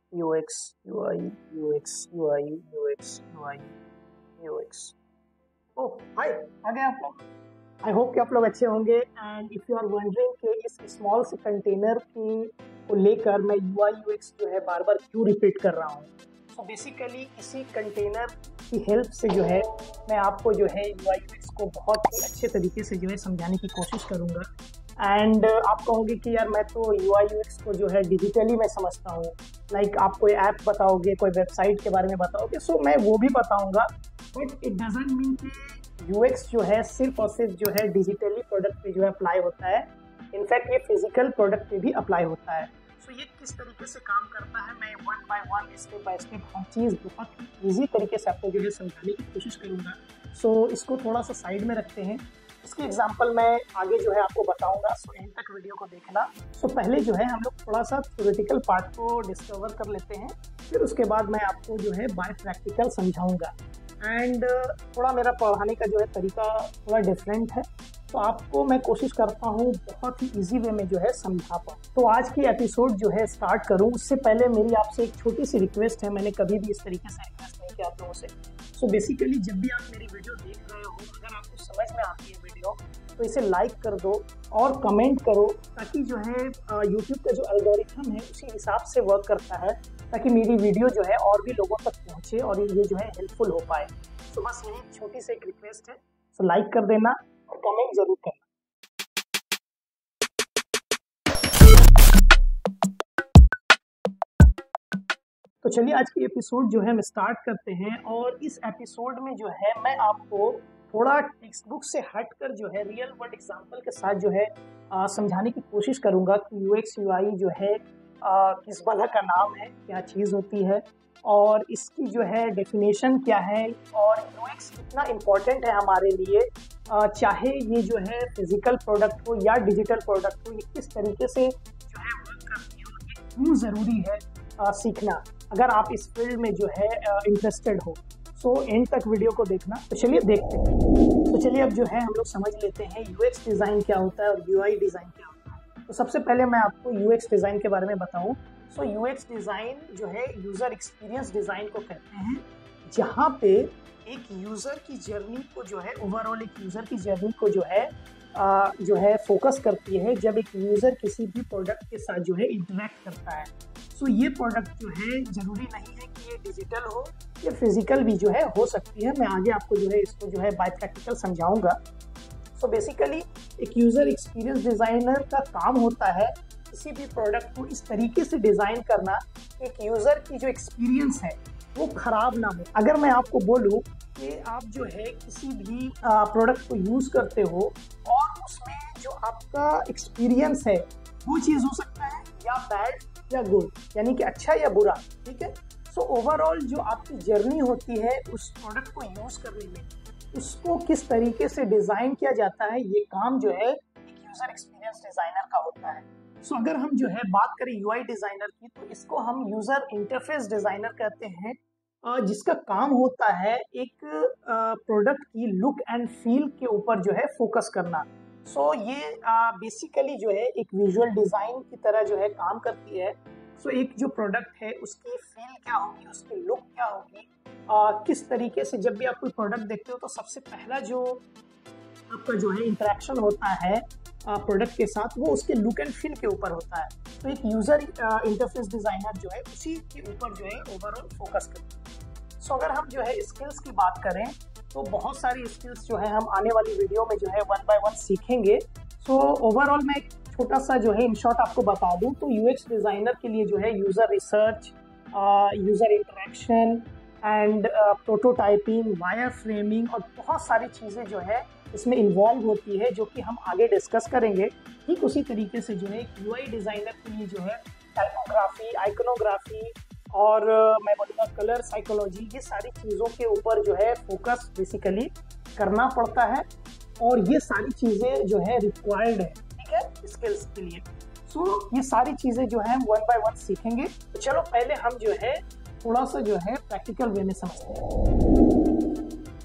UX, UI, UX, UI, UX, UI, UX। ओह हाय, आ गए आप लोग। आई होप कि आप लोग अच्छे होंगे। And if you are wondering कि इस स्मॉल से कंटेनर की को लेकर मैं UI UX जो है बार बार क्यों रिपीट कर रहा हूँ, तो बेसिकली इसी कंटेनर की हेल्प से जो है मैं आपको जो है UI UX को बहुत ही अच्छे तरीके से जो है समझाने की कोशिश करूँगा। एंड आप कहोगे कि यार मैं तो UI UX को जो है डिजिटली मैं समझता हूँ, लाइक आप कोई ऐप बताओगे, कोई वेबसाइट के बारे में बताओगे, सो मैं वो भी बताऊँगा, बट इट डजंट मीन कि UX जो है सिर्फ और सिर्फ जो है डिजिटली प्रोडक्ट पे जो है अप्लाई होता है। इनफैक्ट ये फिजिकल प्रोडक्ट पे भी अप्लाई होता है। सो ये किस तरीके से काम करता है मैं one by one step by step हर चीज़ बहुत ईजी तरीके से आपको जो है समझाने की कोशिश करूँगा। सो इसको थोड़ा सा साइड में रखते हैं। इसकी एग्जांपल मैं आगे जो है आपको बताऊंगा, सो एंड तक वीडियो को देखना। सो पहले जो है हम लोग थोड़ा सा थ्योरेटिकल पार्ट को डिस्कवर कर लेते हैं, फिर उसके बाद मैं आपको जो है बाय प्रैक्टिकल समझाऊंगा। एंड थोड़ा मेरा पढ़ाने का जो है तरीका थोड़ा डिफरेंट है, तो आपको मैं कोशिश करता हूँ बहुत ही इजी वे में जो है समझा पाऊँ। तो आज की एपिसोड जो है स्टार्ट करूँ उससे पहले मेरी आपसे एक छोटी सी रिक्वेस्ट है। मैंने कभी भी इस तरीके से रिक्वेस्ट नहीं किया आप लोगों से। सो बेसिकली जब भी आप मेरी वीडियो देख रहे हो, अगर आपको समझ में आती है वीडियो, तो इसे लाइक कर दो और कमेंट करो, ताकि जो है यूट्यूब का जो एल्गोरिथम है उसी हिसाब से वर्क करता है, ताकि मेरी वीडियो जो है और भी लोगों तक पहुँचे और ये जो है हेल्पफुल हो पाए। सो बस यही छोटी सी एक रिक्वेस्ट है। सो लाइक कर देना और कमेंट जरूर करना। तो चलिए आज की एपिसोड जो है हम स्टार्ट करते हैं। और इस एपिसोड में जो है मैं आपको थोड़ा टेक्स्ट बुक से हटकर जो है रियल वर्ल्ड एग्जांपल के साथ जो है समझाने की कोशिश करूंगा कि UX UI जो है किस बला का नाम है, क्या चीज़ होती है और इसकी जो है डेफिनेशन क्या है, और UX कितना इम्पोर्टेंट है हमारे लिए, चाहे ये जो है फिजिकल प्रोडक्ट हो या डिजिटल प्रोडक्ट हो, ये किस तरीके से जो है वर्क करती है, ये क्यों ज़रूरी है सीखना अगर आप इस फील्ड में जो है इंटरेस्टेड हो। सो एंड तक वीडियो को देखना। तो चलिए देखते हैं। तो चलिए अब जो है हम लोग समझ लेते हैं UX डिज़ाइन क्या होता है और UI डिज़ाइन क्या होता है। तो सबसे पहले मैं आपको UX डिज़ाइन के बारे में बताऊं। सो UX डिज़ाइन जो है यूज़र एक्सपीरियंस डिज़ाइन को कहते हैं, जहाँ पे एक यूज़र की जर्नी को जो है ओवरऑल एक यूज़र की जर्नी को जो है फोकस करती है जब एक यूज़र किसी भी प्रोडक्ट के साथ जो है इंटरेक्ट करता है। सो ये प्रोडक्ट जो है ज़रूरी नहीं है कि ये डिजिटल हो, ये फिजिकल भी जो है हो सकती है। मैं आगे आपको जो है इसको जो है बाय प्रैक्टिकल समझाऊंगा। सो बेसिकली एक यूज़र एक्सपीरियंस डिज़ाइनर का काम होता है किसी भी प्रोडक्ट को इस तरीके से डिज़ाइन करना एक यूज़र की जो एक्सपीरियंस है वो ख़राब ना हो। अगर मैं आपको बोलूँ कि आप जो है किसी भी प्रोडक्ट को यूज़ करते हो और उसमें जो आपका एक्सपीरियंस है वो चीज़ हो सकता है या बैड या गुड, यानी कि अच्छा या बुरा, ठीक है। सो ओवरऑल जो आपकी जर्नी होती है उस प्रोडक्ट को यूज़ करने में, उसको किस तरीके से डिज़ाइन किया जाता है, ये काम जो है एक यूज़र एक्सपीरियंस डिज़ाइनर का होता है। सो अगर हम जो है बात करें UI डिज़ाइनर की, तो इसको हम यूज़र इंटरफेस डिज़ाइनर कहते हैं, जिसका काम होता है एक प्रोडक्ट की लुक एंड फील के ऊपर जो है फोकस करना। सो ये बेसिकली जो है एक विजुअल डिज़ाइन की तरह जो है काम करती है। सो एक जो प्रोडक्ट है उसकी फील क्या होगी, उसकी लुक क्या होगी, किस तरीके से जब भी आप कोई प्रोडक्ट देखते हो तो सबसे पहला जो आपका जो है इंटरेक्शन होता है प्रोडक्ट के साथ, वो उसके लुक एंड फील के ऊपर होता है। तो एक यूज़र इंटरफेस डिज़ाइनर जो है उसी के ऊपर जो है ओवरऑल फोकस करता है। सो अगर हम जो है स्किल्स की बात करें तो बहुत सारी स्किल्स जो है हम आने वाली वीडियो में जो है वन बाय वन सीखेंगे। सो ओवरऑल मैं एक छोटा सा जो है इन शॉर्ट आपको बता दूं तो UX डिज़ाइनर के लिए जो है user research, user interaction and prototyping, wire framing और बहुत सारी चीज़ें जो है इसमें इन्वॉल्व होती है, जो कि हम आगे डिस्कस करेंगे। ठीक उसी तरीके से जो है UI डिज़ाइनर के लिए जो है टाइपोग्राफी, आइकनोग्राफी और मैं बोलूँगा कलर साइकोलॉजी, ये सारी चीज़ों के ऊपर जो है फोकस बेसिकली करना पड़ता है, और ये सारी चीज़ें जो है रिक्वायर्ड है, ठीक है, स्किल्स के लिए। सो ये सारी चीज़ें जो है हम वन बाय वन सीखेंगे। तो चलो पहले हम जो है थोड़ा सा जो है प्रैक्टिकल वे में समझते हैं।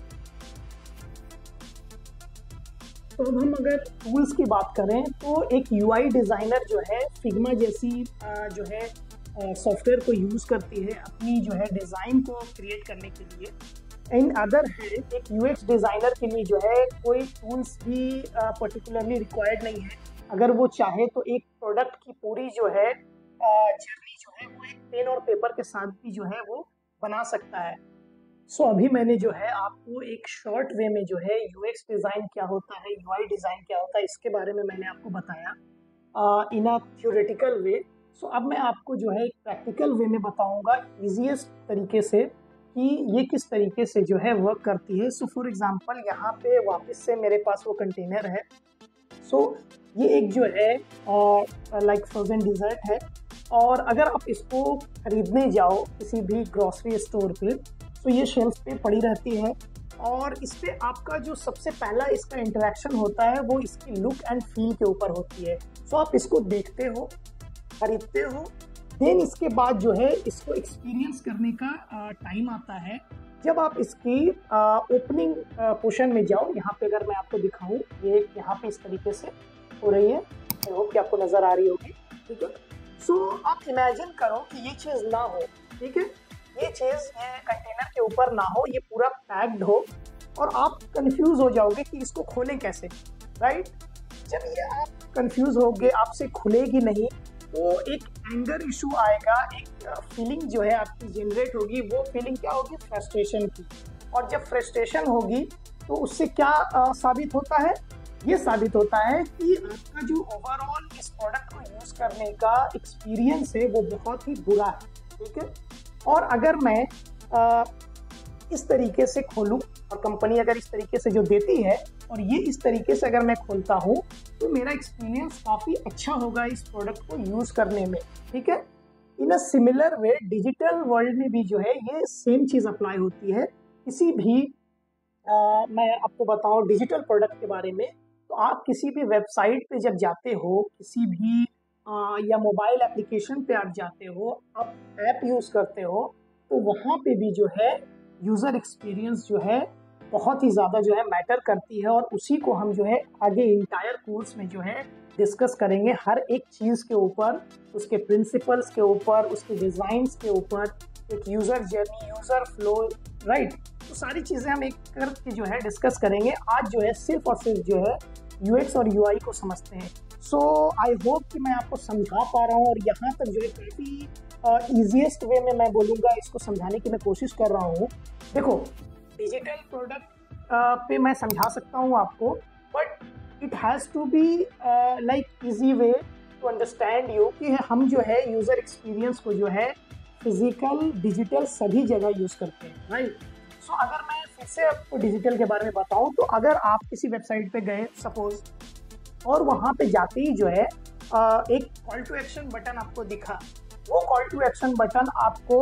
तो अब हम अगर टूल्स की बात करें तो एक UI डिज़ाइनर जो है फिग्मा जैसी जो है सॉफ्टवेयर को यूज़ करती है अपनी जो है डिज़ाइन को क्रिएट करने के लिए। इन अदर हैंड एक यूएक्स डिज़ाइनर के लिए जो है कोई टूल्स भी पर्टिकुलरली रिक्वायर्ड नहीं है। अगर वो चाहे तो एक प्रोडक्ट की पूरी जो है जर्नी जो है वो एक पेन और पेपर के साथ भी जो है वो बना सकता है। सो अभी मैंने जो है आपको एक शॉर्ट वे में जो है यूएक्स डिज़ाइन क्या होता है, यूआई डिज़ाइन क्या होता है, इसके बारे में मैंने आपको बताया इन अ थ्योरेटिकल वे। सो अब मैं आपको जो है एक प्रैक्टिकल वे में बताऊंगा ईजीएस्ट तरीके से कि ये किस तरीके से जो है वर्क करती है। सो फॉर एग्जांपल यहाँ पे वापस से मेरे पास वो कंटेनर है। सो ये एक जो है लाइक फ्रोजन डिज़र्ट है, और अगर आप इसको खरीदने जाओ किसी भी ग्रॉसरी स्टोर पे तो ये शेल्फ पे पड़ी रहती है, और इस पे आपका जो सबसे पहला इसका इंटरेक्शन होता है वो इसकी लुक एंड फील के ऊपर होती है। सो आप इसको देखते हो, खरीदते हो, देन इसके बाद जो है इसको एक्सपीरियंस करने का टाइम आता है जब आप इसकी ओपनिंग पोर्शन में जाओ। यहाँ पे अगर मैं आपको दिखाऊं, ये यहाँ पे इस तरीके से हो रही है, आई होप कि आपको नज़र आ रही होगी, ठीक है। सो आप इमेजिन करो कि ये चीज़ ना हो, ठीक है, ये चीज़ ये कंटेनर के ऊपर ना हो, ये पूरा पैक्ड हो, और आप कंफ्यूज हो जाओगे कि इसको खोलें कैसे, राइट। जब ये आप कंफ्यूज होगे, आपसे खुलेगी नहीं, तो एक एंगर इशू आएगा, एक फीलिंग जो है आपकी जनरेट होगी। वो फीलिंग क्या होगी? फ्रस्ट्रेशन की। और जब फ्रस्ट्रेशन होगी तो उससे क्या साबित होता है? ये साबित होता है कि आपका जो ओवरऑल इस प्रोडक्ट को यूज़ करने का एक्सपीरियंस है वो बहुत ही बुरा है, ठीक है। और अगर मैं इस तरीके से खोलूँ, और कंपनी अगर इस तरीके से जो देती है और ये इस तरीके से अगर मैं खोलता हूँ, तो मेरा एक्सपीरियंस काफ़ी अच्छा होगा इस प्रोडक्ट को यूज़ करने में, ठीक है। In a similar way digital world में भी जो है ये सेम चीज़ अप्लाई होती है। किसी भी मैं आपको बताऊँ डिजिटल प्रोडक्ट के बारे में, तो आप किसी भी वेबसाइट पे जब जाते हो, किसी भी या मोबाइल एप्लीकेशन पे आप जाते हो, आप ऐप यूज़ करते हो, तो वहाँ पे भी जो है यूज़र एक्सपीरियंस जो है बहुत ही ज़्यादा जो है मैटर करती है, और उसी को हम जो है आगे इंटायर कोर्स में जो है डिस्कस करेंगे, हर एक चीज़ के ऊपर, उसके प्रिंसिपल्स के ऊपर, उसके डिज़ाइंस के ऊपर, एक user journey, user flow, right. तो सारी चीज़ें हम एक करके जो है डिस्कस करेंगे। आज जो है सिर्फ और सिर्फ जो है यूएक्स और यूआई को समझते हैं। सो आई होप कि मैं आपको समझा पा रहा हूँ, और यहाँ तक जो है काफ़ी ईजीएस्ट वे में मैं बोलूँगा इसको समझाने की मैं कोशिश कर रहा हूँ। देखो, डिजिटल प्रोडक्ट पे मैं समझा सकता हूँ आपको, but it has to be like easy way to understand you कि हम जो है यूज़र एक्सपीरियंस को जो है फिजिकल डिजिटल सभी जगह यूज़ करते हैं, राइट। सो अगर मैं फिर से आपको डिजिटल के बारे में बताऊँ, तो अगर आप किसी वेबसाइट पे गए सपोज, और वहाँ पे जाते ही जो है एक कॉल टू एक्शन बटन आपको दिखा, वो कॉल टू एक्शन बटन आपको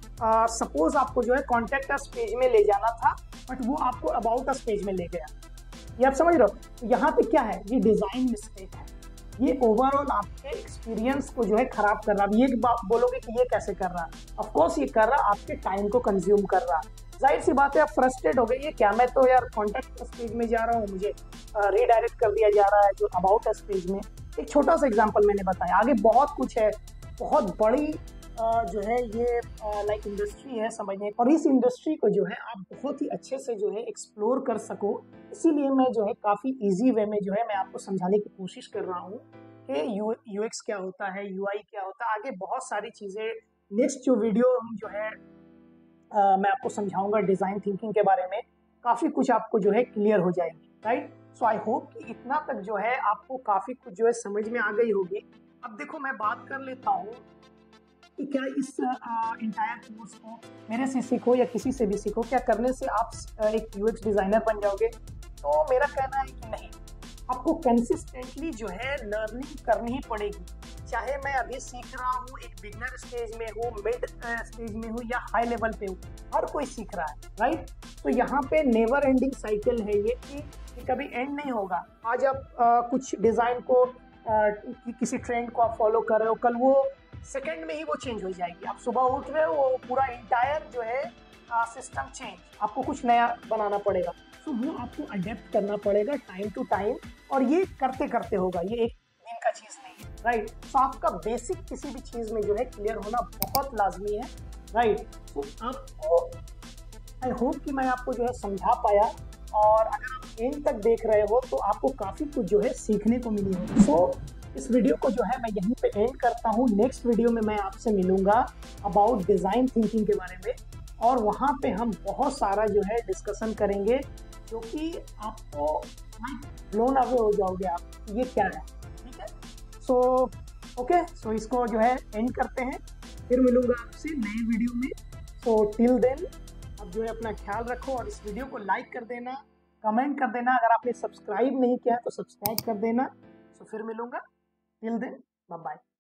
सपोज आपको जो है कॉन्टैक्ट अस पेज में ले जाना था, बट वो आपको अबाउट अस पेज में ले गया। ये आप समझ रहे हो? तो यहाँ पे क्या है? ये डिज़ाइन मिस्टेक है, ये ओवरऑल आपके एक्सपीरियंस को जो है खराब कर रहा है। ये बोलोगे कि ये कैसे कर रहा है? ऑफ कोर्स ये कर रहा, आपके टाइम को कंज्यूम कर रहा। जाहिर सी बात है आप फ्रस्ट्रेट हो गए, ये क्या, मैं तो यार कॉन्टैक्ट अस पेज में जा रहा हूँ, मुझे रीडायरेक्ट कर दिया जा रहा है जो अबाउट अस पेज में। एक छोटा सा एग्जांपल मैंने बताया, आगे बहुत कुछ है, बहुत बड़ी जो है ये लाइक इंडस्ट्री है समझने, और इस इंडस्ट्री को जो है आप बहुत ही अच्छे से जो है एक्सप्लोर कर सको, इसीलिए मैं जो है काफ़ी इजी वे में जो है मैं आपको समझाने की कोशिश कर रहा हूँ कि यूएक्स क्या होता है, यूआई क्या होता है। आगे बहुत सारी चीज़ें नेक्स्ट जो वीडियो हम जो है मैं आपको समझाऊंगा डिज़ाइन थिंकिंग के बारे में, काफ़ी कुछ आपको जो है क्लियर हो जाएगी, राइट। सो आई होप कि इतना तक जो है आपको काफ़ी कुछ जो है समझ में आ गई होगी। अब देखो, मैं बात कर लेता हूँ कि क्या इस इंटायर कोर्स को मेरे से सीखो या किसी से भी सीखो, क्या करने से आप एक यूएक्स डिज़ाइनर बन जाओगे? तो मेरा कहना है कि नहीं, आपको कंसिस्टेंटली जो है लर्निंग करनी ही पड़ेगी। चाहे मैं अभी सीख रहा हूँ, एक बिगनर स्टेज में हूँ, मिड स्टेज में हूँ या हाई लेवल पे हूँ, हर कोई सीख रहा है, राइट। तो यहाँ पे नेवर एंडिंग साइकिल है ये कि कभी एंड नहीं होगा। आज आप कुछ डिज़ाइन को किसी ट्रेंड को आप फॉलो कर रहे हो, कल वो सेकंड में ही वो चेंज हो जाएगी। आप सुबह उठ रहे हो, वो पूरा इंटायर जो है सिस्टम चेंज, आपको कुछ नया बनाना पड़ेगा। तो वो आपको अडेप्ट करना पड़ेगा टाइम टू टाइम, और ये करते करते होगा, ये एक दिन का चीज़ नहीं है, राइट। तो आपका बेसिक किसी भी चीज़ में जो है क्लियर होना बहुत लाजमी है, राइट। तो आपको आई होप कि मैं आपको जो है समझा पाया, और अगर आप एंड तक देख रहे हो तो आपको काफ़ी कुछ जो है सीखने को मिली होगी। सो इस वीडियो को जो है मैं यहीं पे एंड करता हूँ। नेक्स्ट वीडियो में मैं आपसे मिलूंगा अबाउट डिज़ाइन थिंकिंग के बारे में, और वहाँ पे हम बहुत सारा जो है डिस्कशन करेंगे, जो कि आपको ब्लोन अवे हो जाओगे आप, ये क्या है, ठीक है। सो ओके, सो इसको जो है एंड करते हैं, फिर मिलूंगा आपसे नए वीडियो में। सो टिल देन आप जो है अपना ख्याल रखो, और इस वीडियो को लाइक कर देना, कमेंट कर देना, अगर आपने सब्सक्राइब नहीं किया तो सब्सक्राइब कर देना। सो फिर मिलूंगा, टिल देन बाय बाय।